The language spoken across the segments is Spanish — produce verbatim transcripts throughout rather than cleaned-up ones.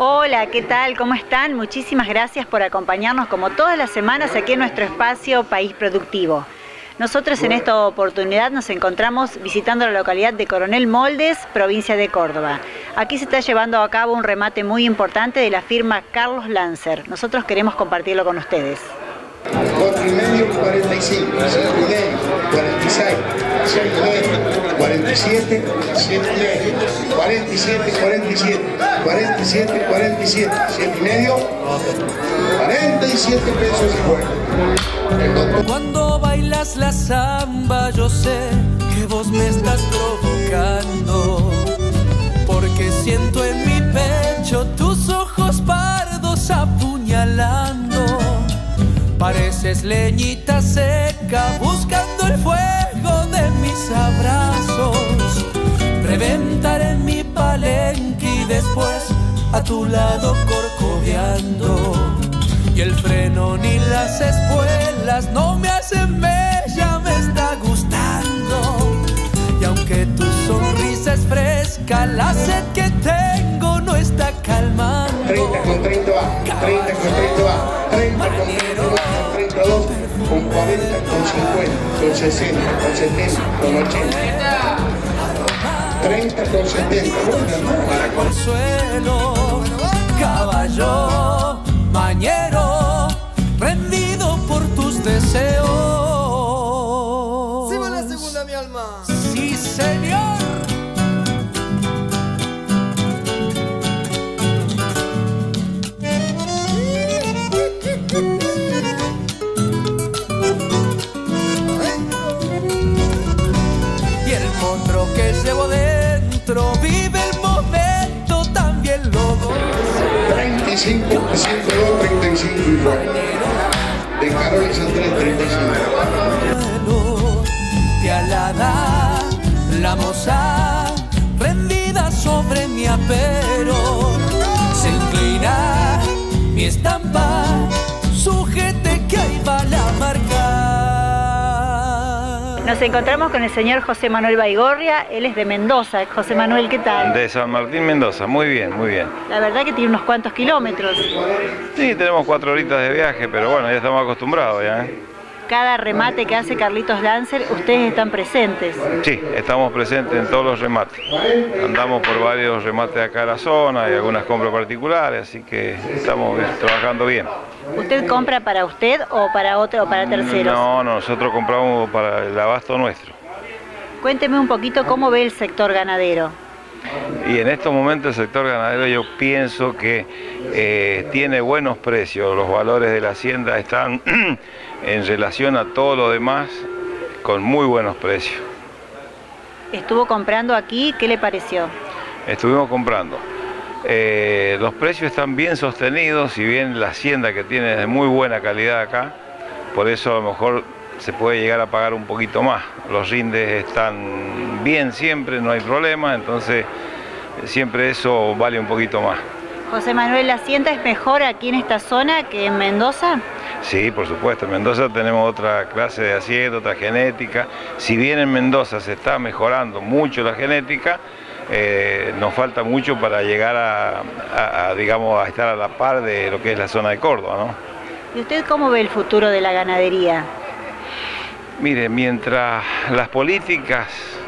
Hola, ¿qué tal? ¿Cómo están? Muchísimas gracias por acompañarnos como todas las semanas aquí en nuestro espacio País Productivo. Nosotros en esta oportunidad nos encontramos visitando la localidad de Coronel Moldes, provincia de Córdoba. Aquí se está llevando a cabo un remate muy importante de la firma Carlos Lancer. Nosotros queremos compartirlo con ustedes. cuatro y medio, cuarenta y cinco, cinco y medio, cuarenta y seis, seis y medio, cuarenta y siete, siete y medio, cuarenta y siete, cuarenta y siete, cuarenta y siete, cuarenta y siete, siete y medio, cuarenta y siete pesos y juego. Cuando bailas la samba yo sé que vos me estás provocando, porque siento en mi pecho tus ojos pardos apuñalando. Pareces leñita seca buscando el fuego de mis abrazos. Reventar en mi palenque y después a tu lado corcoveando. Y el freno ni las espuelas no me hacen mella, me está gustando. Y aunque tu sonrisa es fresca, la sed que tengo no está calmando. treinta con treinta va, treinta con treinta va, treinta con treinta va, treinta y dos, con cuarenta, con cincuenta, con sesenta, con setenta, con ochenta. treinta con setenta, para consuelo, caballo, mañero, rendido por tus deseos. ¡Sí va la segunda, mi alma! ¡Sí, señor! Y el monstruo que llevo dentro vive el momento, también lo goza. treinta y cinco, ciento dos, treinta y cinco igual. De Carol y San tres, treinta y cinco. Pialada, la moza, rendida sobre mi apero, se inclina mi estampa, sujete que ahí va la marca. Nos encontramos con el señor José Manuel Baigorria, él es de Mendoza. José Manuel, ¿qué tal? De San Martín, Mendoza, muy bien, muy bien. La verdad que tiene unos cuantos kilómetros. Sí, tenemos cuatro horitas de viaje, pero bueno, ya estamos acostumbrados ya, ¿eh? Cada remate que hace Carlitos Lancer, ustedes están presentes. Sí, estamos presentes en todos los remates. Andamos por varios remates de acá a la zona y algunas compras particulares, así que estamos trabajando bien. ¿Usted compra para usted o para otro o para terceros? No, no, nosotros compramos para el abasto nuestro. Cuénteme un poquito cómo ve el sector ganadero. Y en estos momentos el sector ganadero yo pienso que eh, tiene buenos precios, los valores de la hacienda están en relación a todo lo demás con muy buenos precios. ¿Estuvo comprando aquí? ¿Qué le pareció? Estuvimos comprando. Eh, los precios están bien sostenidos, si bien la hacienda que tiene es de muy buena calidad acá, por eso a lo mejor se puede llegar a pagar un poquito más. Los rindes están bien siempre, no hay problema, entonces siempre eso vale un poquito más. José Manuel, ¿la hacienda es mejor aquí en esta zona que en Mendoza? Sí, por supuesto, en Mendoza tenemos otra clase de hacienda, otra genética. Si bien en Mendoza se está mejorando mucho la genética, eh, nos falta mucho para llegar a, a, a, digamos, a estar a la par de lo que es la zona de Córdoba, ¿no? ¿Y usted cómo ve el futuro de la ganadería? Mire, mientras las políticas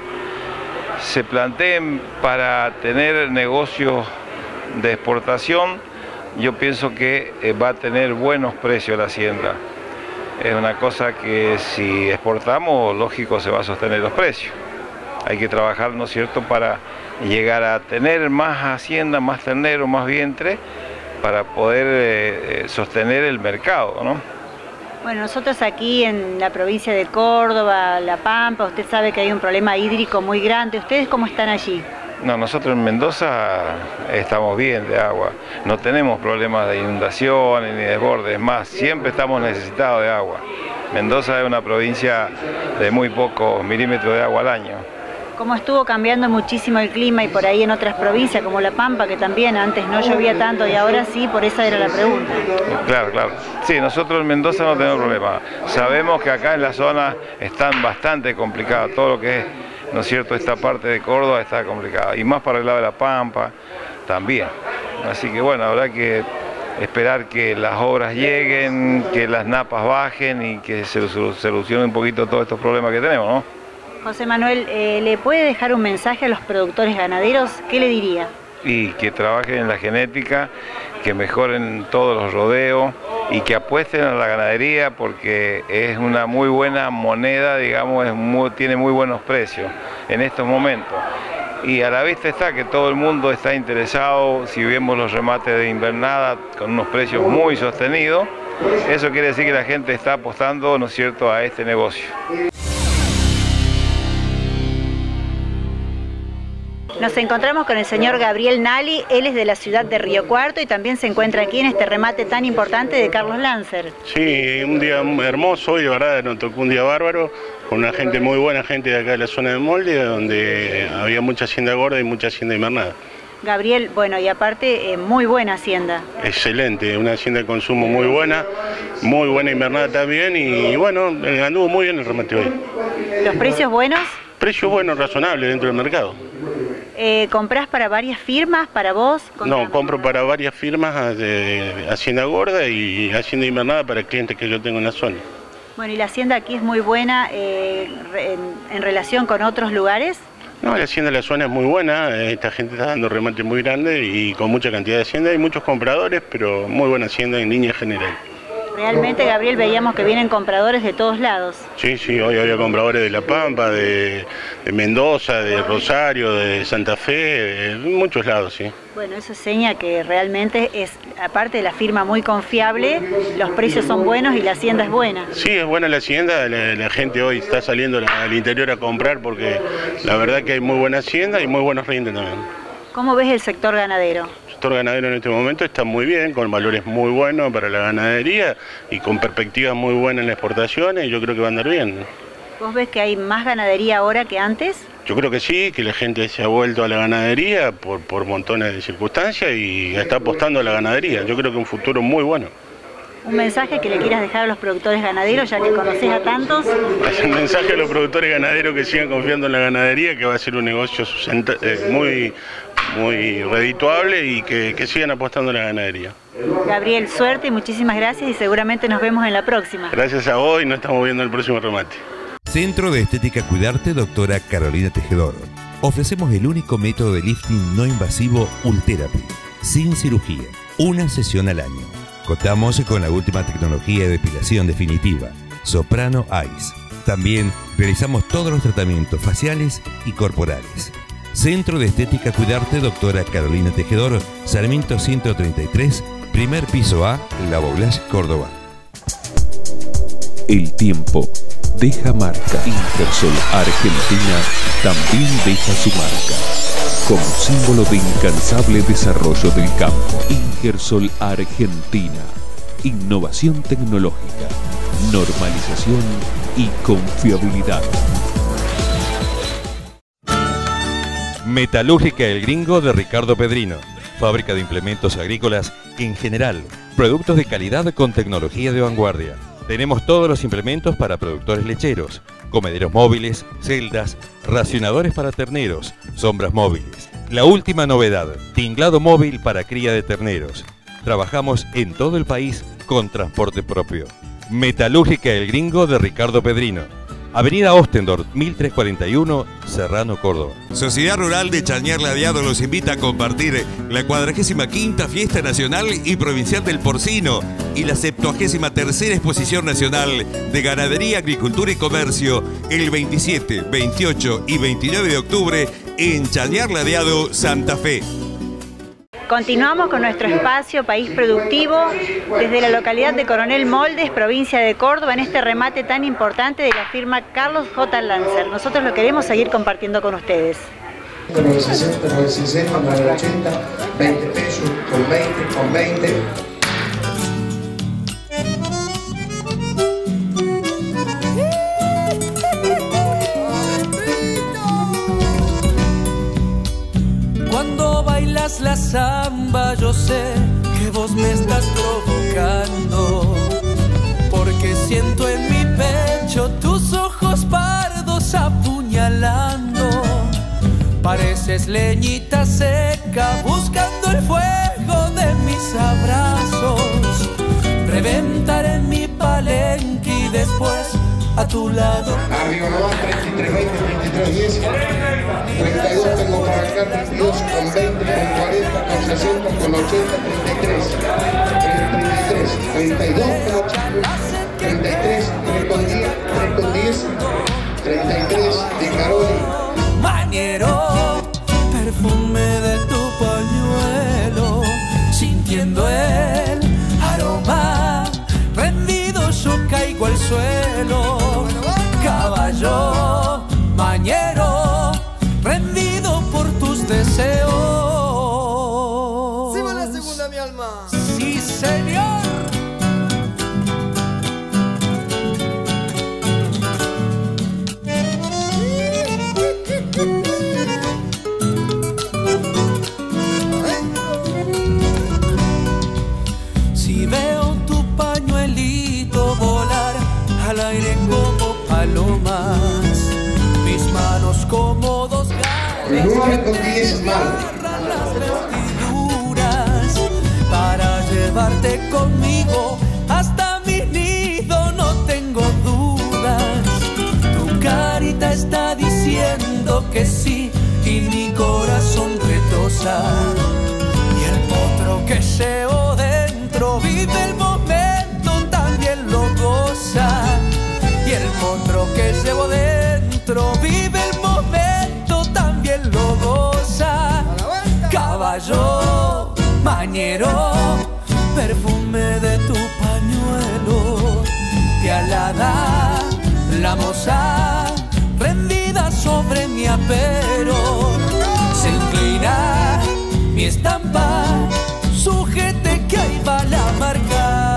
se planteen para tener negocios de exportación, yo pienso que va a tener buenos precios la hacienda. Es una cosa que si exportamos, lógico, se va a sostener los precios. Hay que trabajar, ¿no es cierto?, para llegar a tener más hacienda, más ternero, más vientre, para poder eh, sostener el mercado, ¿no? Bueno, nosotros aquí en la provincia de Córdoba, La Pampa, usted sabe que hay un problema hídrico muy grande. ¿Ustedes cómo están allí? No, nosotros en Mendoza estamos bien de agua. No tenemos problemas de inundaciones ni de desbordes. Es más, siempre estamos necesitados de agua. Mendoza es una provincia de muy pocos milímetros de agua al año. Como estuvo cambiando muchísimo el clima y por ahí en otras provincias como La Pampa, que también antes no llovía tanto y ahora sí, por esa era la pregunta. Claro, claro. Sí, nosotros en Mendoza no tenemos problema. Sabemos que acá en la zona están bastante complicadas, todo lo que es, ¿no es cierto?, esta parte de Córdoba está complicada. Y más para el lado de La Pampa también. Así que bueno, habrá que esperar que las obras lleguen, que las napas bajen y que se solucione un poquito todos estos problemas que tenemos, ¿no? José Manuel, eh, ¿le puede dejar un mensaje a los productores ganaderos? ¿Qué le diría? Y que trabajen en la genética, que mejoren todos los rodeos y que apuesten a la ganadería porque es una muy buena moneda, digamos, es muy, tiene muy buenos precios en estos momentos. Y a la vista está que todo el mundo está interesado, si vemos los remates de invernada con unos precios muy sostenidos, eso quiere decir que la gente está apostando, ¿no es cierto?, a este negocio. Nos encontramos con el señor Gabriel Nali, él es de la ciudad de Río Cuarto y también se encuentra aquí en este remate tan importante de Carlos Lancer. Sí, un día hermoso hoy, de verdad, nos tocó un día bárbaro, con una gente muy buena, gente de acá de la zona de Molde, donde había mucha hacienda gorda y mucha hacienda invernada. Gabriel, bueno, y aparte, eh, muy buena hacienda. Excelente, una hacienda de consumo muy buena, muy buena invernada también y bueno, anduvo muy bien el remate hoy. ¿Los precios buenos? Precios buenos, razonables dentro del mercado. Eh, ¿Comprás para varias firmas, para vos? No, compro para varias firmas de Hacienda Gorda y Hacienda Invernada para clientes que yo tengo en la zona. Bueno, ¿y la hacienda aquí es muy buena eh, en, en relación con otros lugares? No, la hacienda de la zona es muy buena, esta gente está dando remate muy grande y con mucha cantidad de hacienda, hay muchos compradores, pero muy buena hacienda en línea general. Realmente, Gabriel, veíamos que vienen compradores de todos lados. Sí, sí, hoy había compradores de La Pampa, de, de Mendoza, de Rosario, de Santa Fe, de muchos lados, sí. Bueno, eso señala que realmente es, aparte de la firma muy confiable, los precios son buenos y la hacienda es buena. Sí, es buena la hacienda, la, la gente hoy está saliendo al interior a comprar porque la verdad que hay muy buena hacienda y muy buenos rindes también. ¿Cómo ves el sector ganadero? El sector ganadero en este momento está muy bien, con valores muy buenos para la ganadería y con perspectivas muy buenas en las exportaciones y yo creo que va a andar bien. ¿Vos ves que hay más ganadería ahora que antes? Yo creo que sí, que la gente se ha vuelto a la ganadería por, por montones de circunstancias y está apostando a la ganadería. Yo creo que un futuro muy bueno. ¿Un mensaje que le quieras dejar a los productores ganaderos, ya que conocés a tantos? Un mensaje a los productores ganaderos que sigan confiando en la ganadería, que va a ser un negocio muy, muy redituable y que, que sigan apostando a la ganadería. Gabriel, suerte y muchísimas gracias y seguramente nos vemos en la próxima. Gracias a vos y nos estamos viendo en el próximo remate. Centro de Estética Cuidarte, doctora Carolina Tejedor. Ofrecemos el único método de lifting no invasivo Ultherapy, sin cirugía, una sesión al año. Contamos con la última tecnología de depilación definitiva, Soprano Ice. También realizamos todos los tratamientos faciales y corporales. Centro de Estética Cuidarte, doctora Carolina Tejedor, Sarmiento ciento treinta y tres, primer piso A, La Boulache, Córdoba. El tiempo deja marca. Intersol Argentina también deja su marca. Como símbolo de incansable desarrollo del campo. Intersol Argentina. Innovación tecnológica, normalización y confiabilidad. Metalúrgica El Gringo de Ricardo Pedrino. Fábrica de implementos agrícolas en general. Productos de calidad con tecnología de vanguardia. Tenemos todos los implementos para productores lecheros, comederos móviles, celdas, racionadores para terneros, sombras móviles. La última novedad, tinglado móvil para cría de terneros. Trabajamos en todo el país con transporte propio. Metalúrgica El Gringo de Ricardo Pedrino. Avenida Ostendorf, mil trescientos cuarenta y uno, Serrano, Córdoba. Sociedad Rural de Chañar Ladeado los invita a compartir la cuadragésima quinta Fiesta Nacional y Provincial del Porcino y la septuagésima tercera Exposición Nacional de Ganadería, Agricultura y Comercio el veintisiete, veintiocho y veintinueve de octubre en Chañar Ladeado, Santa Fe. Continuamos con nuestro espacio País Productivo desde la localidad de Coronel Moldes, provincia de Córdoba, en este remate tan importante de la firma Carlos J. Lancer. Nosotros lo queremos seguir compartiendo con ustedes. nueve sesenta, nueve sesenta, nueve ochenta, veinte pesos, con veinte, con veinte. Cuando bailas la samba yo sé que vos me estás provocando, porque siento en mi pecho tus ojos pardos apuñalando. Pareces leñita seca buscando el fuego a tu lado. Arriba nomás, treinta y tres veinte, treinta y tres diez. treinta y dos tengo para acá, treinta y dos con veinte, con cuarenta, con sesenta, con ochenta, treinta y tres. treinta y tres, treinta y dos con ochenta, treinta y tres, tres con diez, tres con diez, treinta y tres de Caroli. Mañero, perfume de tu pañuelo, sintiendo el aroma, rendido yo caigo al suelo. Caballo, mañero, rendido por tus deseos. ¡Sí va la segunda, mi alma! ¡Sí, señor! Si veo tu pañuelito volar al aire como palomas, mis manos como dos garras nueve con diez mal. agarran las vestiduras para llevarte conmigo hasta mi nido, no tengo dudas. Tu carita está diciendo que sí y mi corazón retosa. Y el potro que llevo dentro vive el momento, también lo goza. Y el potro que llevo dentro vive el momento, también lo goza. Caballo, mañero, perfume de tu pañuelo, pialada, la moza, rendida sobre mi apero, se inclina mi estampa, sujete que ahí va la marca.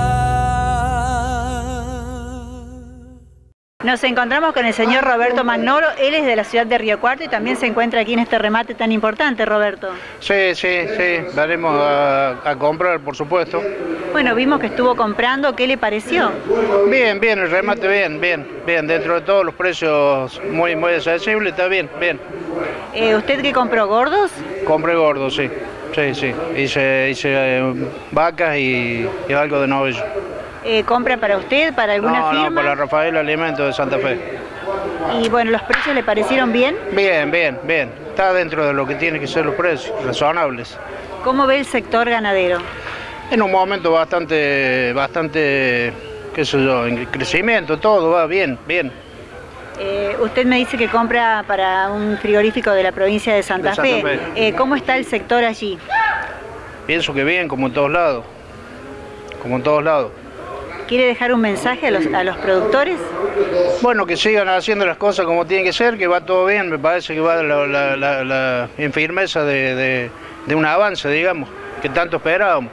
Nos encontramos con el señor Roberto Magnoro, él es de la ciudad de Río Cuarto y también se encuentra aquí en este remate tan importante, Roberto. Sí, sí, sí, daremos a, a comprar, por supuesto. Bueno, vimos que estuvo comprando, ¿qué le pareció? Bien, bien, el remate bien, bien, bien, dentro de todos los precios muy, muy accesibles, está bien, bien. Eh, ¿Usted qué compró, gordos? Compré gordo, sí, sí, sí, hice, hice eh, vacas y, y algo de novillo. Eh, ¿Compra para usted, para alguna no, firma? No, para Rafael Alimentos de Santa Fe. Y bueno, ¿los precios le parecieron bien? Bien, bien, bien, está dentro de lo que tienen que ser los precios, razonables. ¿Cómo ve el sector ganadero? En un momento bastante, bastante, qué sé yo, en crecimiento, todo va bien, bien. Eh, usted me dice que compra para un frigorífico de la provincia de Santa, de Santa Fe. Fe. Eh, ¿Cómo está el sector allí? Pienso que bien, como en todos lados, como en todos lados. ¿Quiere dejar un mensaje a los, a los productores? Bueno, que sigan haciendo las cosas como tienen que ser, que va todo bien, me parece que va la, la, la, la, en firmeza de, de, de un avance, digamos, que tanto esperábamos.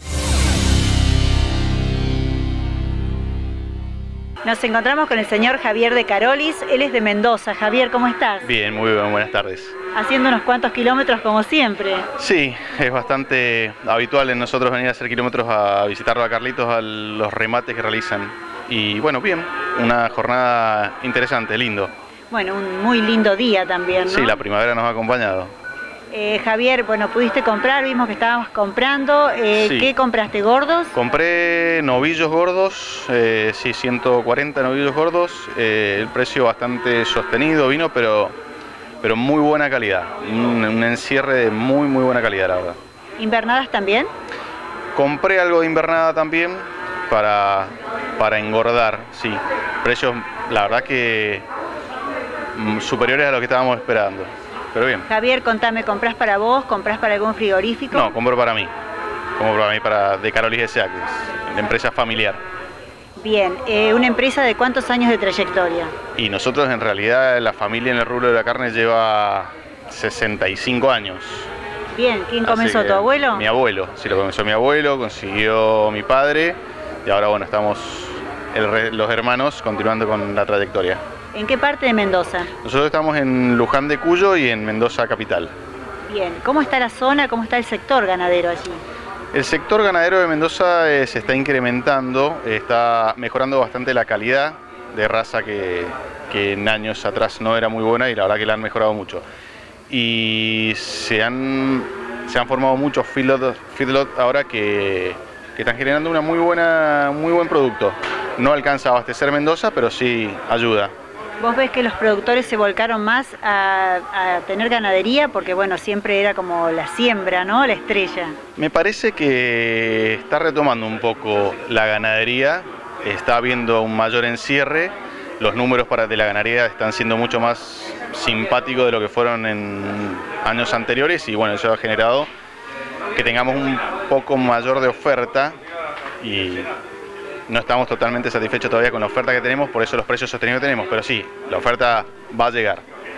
Nos encontramos con el señor Javier de Carolis, él es de Mendoza. Javier, ¿cómo estás? Bien, muy bien, buenas tardes. Haciendo unos cuantos kilómetros como siempre. Sí, es bastante habitual en nosotros venir a hacer kilómetros a visitarlo a Carlitos, a los remates que realizan. Y bueno, bien, una jornada interesante, lindo. Bueno, un muy lindo día también, ¿no? Sí, la primavera nos ha acompañado. Eh, Javier, bueno, pudiste comprar, vimos que estábamos comprando. Eh, Sí. ¿Qué compraste, gordos? Compré novillos gordos, eh, sí, ciento cuarenta novillos gordos, eh, el precio bastante sostenido vino, pero, pero muy buena calidad, un, un encierre de muy muy buena calidad, la verdad. ¿Invernadas también? Compré algo de invernada también para, para engordar, sí, precios la verdad que mm, superiores a lo que estábamos esperando, pero bien. Javier, contame, ¿comprás para vos? ¿Comprás para algún frigorífico? No, compro para mí, compro para mí, para de Carolis S A, que es la empresa familiar. Bien, eh, ¿una empresa de cuántos años de trayectoria? Y nosotros en realidad la familia en el rubro de la carne lleva sesenta y cinco años. Bien, ¿quién comenzó? Así que ¿Tu abuelo? Mi abuelo, sí, lo comenzó mi abuelo, consiguió mi padre y ahora bueno, estamos el re- los hermanos continuando con la trayectoria. ¿En qué parte de Mendoza? Nosotros estamos en Luján de Cuyo y en Mendoza capital. Bien, ¿cómo está la zona, cómo está el sector ganadero allí? El sector ganadero de Mendoza eh, se está incrementando, está mejorando bastante la calidad de raza que, que en años atrás no era muy buena y la verdad que la han mejorado mucho. Y se han, se han formado muchos feedlot, feedlot ahora que, que están generando una muy buena, muy buen producto. no alcanza a abastecer Mendoza, pero sí ayuda. ¿Vos ves que los productores se volcaron más a, a tener ganadería? Porque bueno, siempre era como la siembra, ¿no? La estrella. Me parece que está retomando un poco la ganadería, está habiendo un mayor encierre, los números para de la ganadería están siendo mucho más simpáticos de lo que fueron en años anteriores y bueno, eso ha generado que tengamos un poco mayor de oferta y no estamos totalmente satisfechos todavía con la oferta que tenemos, por eso los precios sostenidos que tenemos, pero sí, la oferta va a llegar.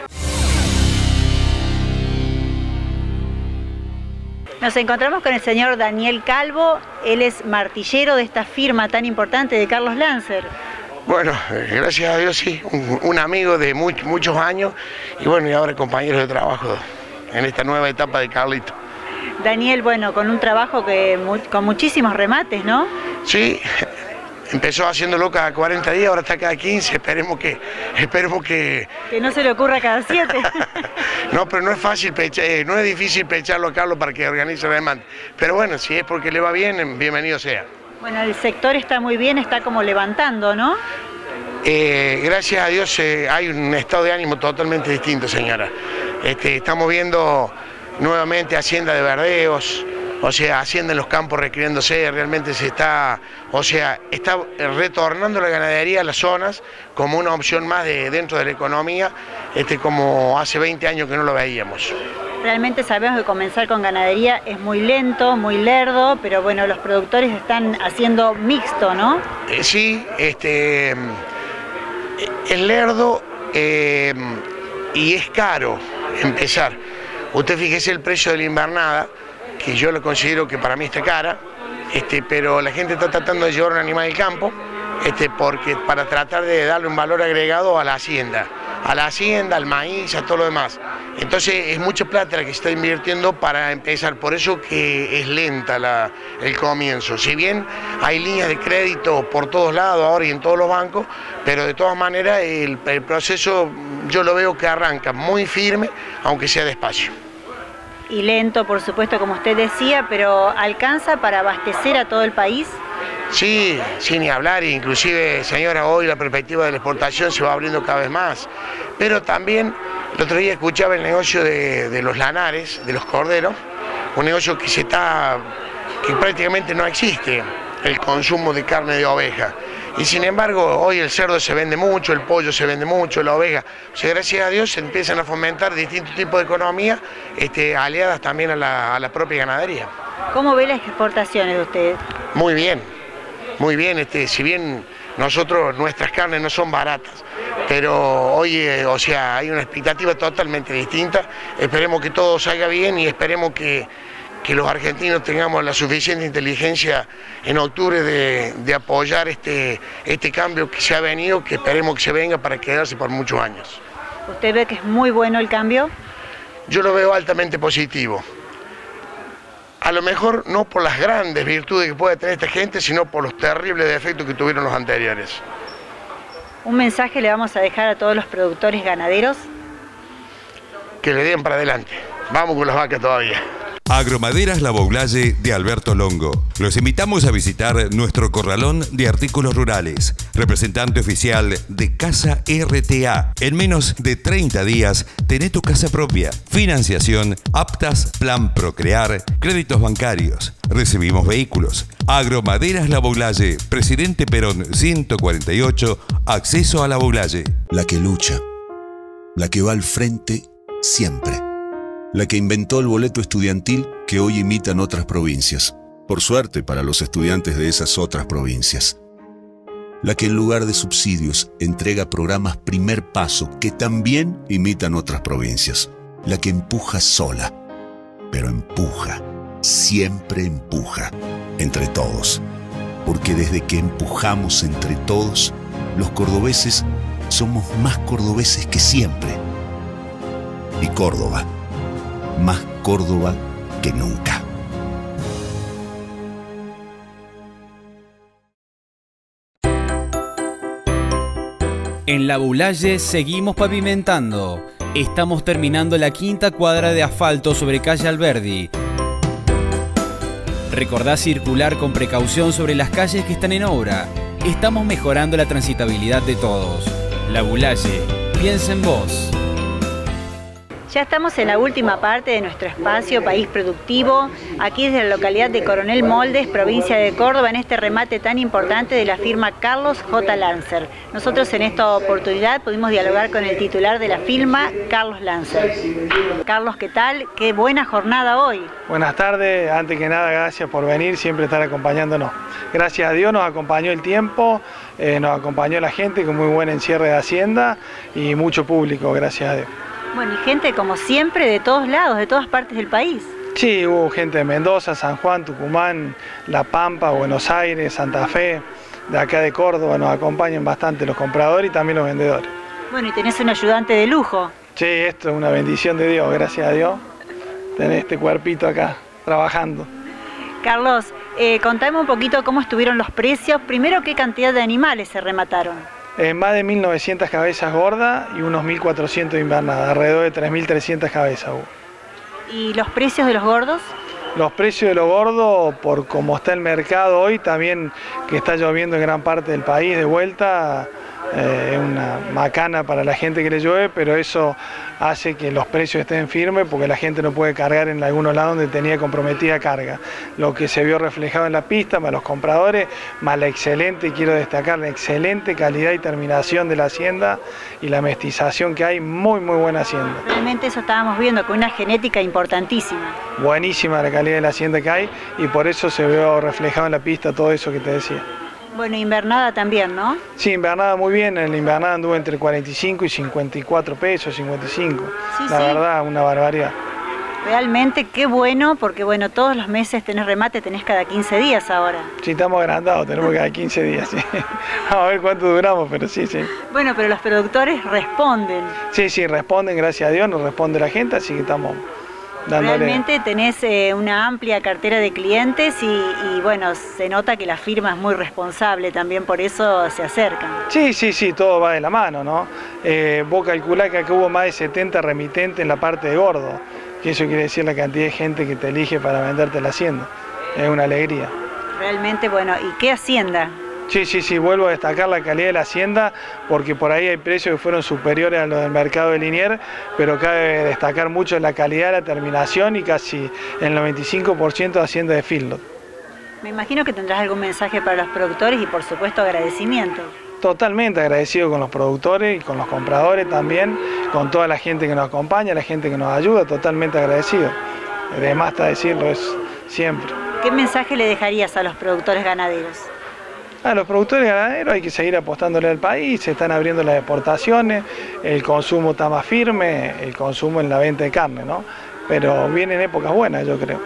Nos encontramos con el señor Daniel Calvo, él es martillero de esta firma tan importante de Carlos Lancer. Bueno, gracias a Dios sí, un, un amigo de much, muchos años y bueno, y ahora compañeros de trabajo en esta nueva etapa de Carlito. Daniel, bueno, con un trabajo que con muchísimos remates, ¿no? Sí. Empezó haciéndolo cada cuarenta días, ahora está cada quince, esperemos que... Esperemos que... que no se le ocurra cada siete. No, pero no es fácil, pechar, eh, no es difícil pecharlo a Carlos para que organice el remate. Pero bueno, si es porque le va bien, bienvenido sea. Bueno, el sector está muy bien, está como levantando, ¿no? Eh, gracias a Dios eh, hay un estado de ánimo totalmente distinto, señora. Este, estamos viendo nuevamente Hacienda de Verdeos, o sea, Hacienda en los campos requiriéndose, realmente se está, o sea, está retornando la ganadería a las zonas como una opción más de, dentro de la economía, este, como hace veinte años que no lo veíamos. Realmente sabemos que comenzar con ganadería es muy lento, muy lerdo, pero bueno, los productores están haciendo mixto, ¿no? Eh, sí, este, es lerdo eh, y es caro empezar. Usted fíjese el precio de la invernada, que yo lo considero que para mí está cara, este, pero la gente está tratando de llevar un animal del campo, este, porque para tratar de darle un valor agregado a la hacienda, a la hacienda, al maíz, a todo lo demás. Entonces es mucha plata la que se está invirtiendo para empezar, por eso que es lenta la, el comienzo. Si bien hay líneas de crédito por todos lados ahora y en todos los bancos, pero de todas maneras el, el proceso yo lo veo que arranca muy firme, aunque sea despacio. Y lento, por supuesto, como usted decía, pero ¿alcanza para abastecer a todo el país? Sí, sin ni hablar, inclusive, señora, hoy la perspectiva de la exportación se va abriendo cada vez más, pero también el otro día escuchaba el negocio de, de los lanares, de los corderos, un negocio que se está, que prácticamente no existe, el consumo de carne de oveja. Y sin embargo, hoy el cerdo se vende mucho, el pollo se vende mucho, la oveja. O sea, gracias a Dios se empiezan a fomentar distintos tipos de economía, este, aliadas también a la, a la propia ganadería. ¿Cómo ve las exportaciones de ustedes? Muy bien, muy bien. Este, si bien nosotros, nuestras carnes no son baratas, pero hoy, eh, o sea, hay una expectativa totalmente distinta. Esperemos que todo salga bien y esperemos que... que los argentinos tengamos la suficiente inteligencia en octubre de, de apoyar este, este cambio que se ha venido, que esperemos que se venga para quedarse por muchos años. ¿Usted ve que es muy bueno el cambio? Yo lo veo altamente positivo. A lo mejor no por las grandes virtudes que puede tener esta gente, sino por los terribles defectos que tuvieron los anteriores. ¿Un mensaje le vamos a dejar a todos los productores ganaderos? Que le den para adelante. Vamos con las vacas todavía. Agromaderas La Boulaye de Alberto Longo. Los invitamos a visitar nuestro corralón de artículos rurales, representante oficial de Casa R T A. En menos de treinta días, tenés tu casa propia. Financiación, aptas, plan Procrear, créditos bancarios. Recibimos vehículos. Agromaderas La Boulaye, Presidente Perón ciento cuarenta y ocho, acceso a La Boulaye. La que lucha, la que va al frente siempre. La que inventó el boleto estudiantil que hoy imitan otras provincias, por suerte para los estudiantes de esas otras provincias. La que en lugar de subsidios entrega programas Primer Paso que también imitan otras provincias. La que empuja sola, pero empuja, siempre empuja, entre todos. Porque desde que empujamos entre todos, los cordobeses somos más cordobeses que siempre. Y Córdoba, más Córdoba que nunca. En La Boulaye seguimos pavimentando. Estamos terminando la quinta cuadra de asfalto sobre calle Alberdi. Recordá circular con precaución sobre las calles que están en obra. estamos mejorando la transitabilidad de todos. La Boulaye, piensa en vos. Ya estamos en la última parte de nuestro espacio País Productivo, aquí desde la localidad de Coronel Moldes, provincia de Córdoba, en este remate tan importante de la firma Carlos J. Lancer. Nosotros en esta oportunidad pudimos dialogar con el titular de la firma, Carlos Lancer. Carlos, ¿qué tal? Qué buena jornada hoy. Buenas tardes, antes que nada gracias por venir, siempre estar acompañándonos. Gracias a Dios nos acompañó el tiempo, eh, nos acompañó la gente con muy buen encierre de Hacienda y mucho público, gracias a Dios. Bueno, y gente como siempre de todos lados, de todas partes del país. Sí, hubo gente de Mendoza, San Juan, Tucumán, La Pampa, Buenos Aires, Santa Fe, de acá de Córdoba, nos acompañan bastante los compradores y también los vendedores. Bueno, y tenés un ayudante de lujo. Sí, esto es una bendición de Dios, gracias a Dios, tener este cuerpito acá, trabajando. Carlos, eh, contame un poquito cómo estuvieron los precios. Primero, ¿qué cantidad de animales se remataron? Eh, más de mil novecientas cabezas gordas y unos mil cuatrocientos de invernada, alrededor de tres mil trescientas cabezas hubo. ¿Y los precios de los gordos? Los precios de los gordos, por cómo está el mercado hoy, también que está lloviendo en gran parte del país de vuelta, eh, es una macana para la gente que le llueve, pero eso hace que los precios estén firmes porque la gente no puede cargar en algunos lados donde tenía comprometida carga. Lo que se vio reflejado en la pista, más los compradores, más la excelente, quiero destacar, la excelente calidad y terminación de la hacienda y la mestización que hay, muy muy buena hacienda. Realmente eso estábamos viendo, con una genética importantísima. Buenísima la calidad de la hacienda que hay y por eso se vio reflejado en la pista todo eso que te decía. Bueno, invernada también, ¿no? Sí, invernada muy bien, en la invernada anduvo entre cuarenta y cinco y cincuenta y cuatro pesos, cincuenta y cinco. Sí, la sí. verdad, una barbaridad. Realmente qué bueno, porque bueno, todos los meses tenés remate, tenés cada quince días ahora. Sí, estamos agrandados, tenemos cada quince días, sí. Vamos a ver cuánto duramos, pero sí, sí. Bueno, pero los productores responden. Sí, sí, responden, gracias a Dios, nos responde la gente, así que estamos dándole. Realmente tenés eh, una amplia cartera de clientes y, y bueno, se nota que la firma es muy responsable, también por eso se acercan. Sí, sí, sí, todo va de la mano, ¿no? Eh, vos calculás que acá hubo más de setenta remitentes en la parte de gordo, que eso quiere decir la cantidad de gente que te elige para venderte la hacienda. Es una alegría. Realmente, bueno, ¿y qué hacienda? Sí, sí, sí, vuelvo a destacar la calidad de la hacienda porque por ahí hay precios que fueron superiores a los del mercado de Liniers, pero cabe destacar mucho la calidad, la terminación y casi el noventa y cinco por ciento de hacienda de feedlot. Me imagino que tendrás algún mensaje para los productores y por supuesto agradecimiento. Totalmente agradecido con los productores y con los compradores también, con toda la gente que nos acompaña, la gente que nos ayuda, totalmente agradecido. Además está decirlo, es siempre. ¿Qué mensaje le dejarías a los productores ganaderos? A los productores ganaderos hay que seguir apostándole al país, se están abriendo las exportaciones, el consumo está más firme, el consumo en la venta de carne, ¿no? Pero vienen épocas buenas, yo creo.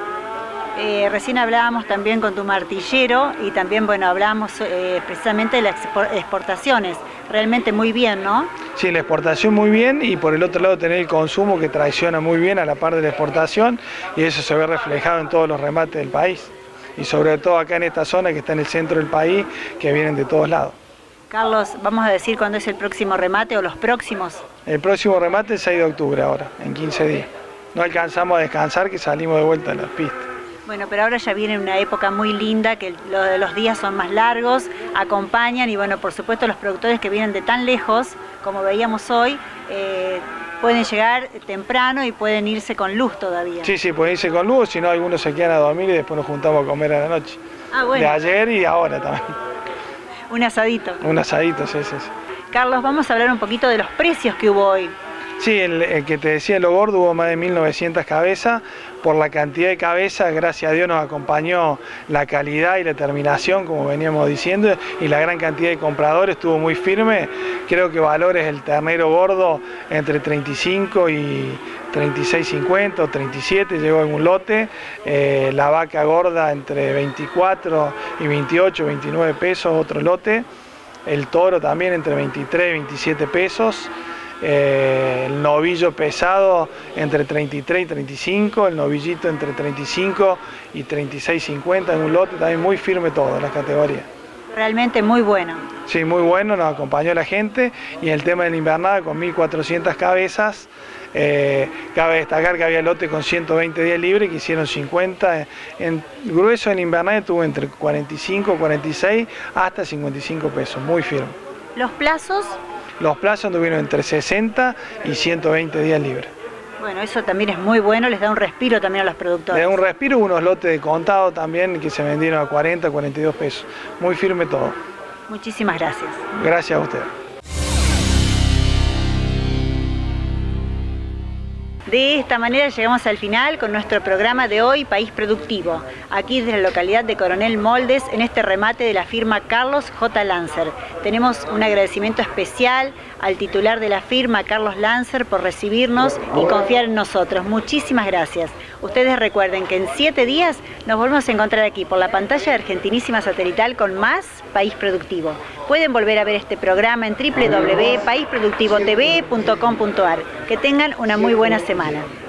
Eh, recién hablábamos también con tu martillero y también, bueno, hablábamos eh, precisamente de las exportaciones. Realmente muy bien, ¿no? Sí, la exportación muy bien y por el otro lado tener el consumo que traiciona muy bien a la par de la exportación y eso se ve reflejado en todos los remates del país. Y sobre todo acá en esta zona que está en el centro del país, que vienen de todos lados. Carlos, ¿vamos a decir cuándo es el próximo remate o los próximos? El próximo remate es el seis de octubre ahora, en quince días. No alcanzamos a descansar que salimos de vuelta en las pistas. Bueno, pero ahora ya viene una época muy linda, que lo, los días son más largos, acompañan y bueno, por supuesto los productores que vienen de tan lejos, como veíamos hoy, eh, pueden llegar temprano y pueden irse con luz todavía. Sí, sí, pueden irse con luz, si no algunos se quedan a dormir y después nos juntamos a comer a la noche. Ah, bueno. De ayer y ahora también. Un asadito. Un asadito, sí, sí, sí. Carlos, vamos a hablar un poquito de los precios que hubo hoy. Sí, el, el que te decía, lo gordo, hubo más de mil novecientas cabezas. Por la cantidad de cabezas, gracias a Dios nos acompañó la calidad y la terminación, como veníamos diciendo, y la gran cantidad de compradores estuvo muy firme. Creo que valores el ternero gordo entre treinta y cinco y treinta y seis cincuenta o treinta y siete, llegó en un lote. Eh, la vaca gorda entre veinticuatro y veintiocho, veintinueve pesos, otro lote. El toro también entre veintitrés y veintisiete pesos. Eh, el novillo pesado entre treinta y tres y treinta y cinco, el novillito entre treinta y cinco y treinta y seis cincuenta en un lote, también muy firme todo en las categorías. Realmente muy bueno. Sí, muy bueno, nos acompañó la gente y el tema de la invernada con mil cuatrocientas cabezas. Eh, cabe destacar que había lote con ciento veinte días libres que hicieron cincuenta. En grueso en invernada tuvo entre cuarenta y cinco, cuarenta y seis hasta cincuenta y cinco pesos, muy firme. ¿Los plazos? Los plazos tuvieron entre sesenta y ciento veinte días libres. Bueno, eso también es muy bueno, les da un respiro también a los productores. Le da un respiro, unos lotes de contado también que se vendieron a cuarenta, cuarenta y dos pesos. Muy firme todo. Muchísimas gracias. Gracias a usted. De esta manera llegamos al final con nuestro programa de hoy, País Productivo, aquí desde la localidad de Coronel Moldes, en este remate de la firma Carlos J. Lancer. Tenemos un agradecimiento especial al titular de la firma, Carlos Lancer, por recibirnos y confiar en nosotros. Muchísimas gracias. Ustedes recuerden que en siete días nos volvemos a encontrar aquí por la pantalla de Argentinísima Satelital con más País Productivo. Pueden volver a ver este programa en w w w punto país productivo t v punto com punto a r. Que tengan una muy buena semana.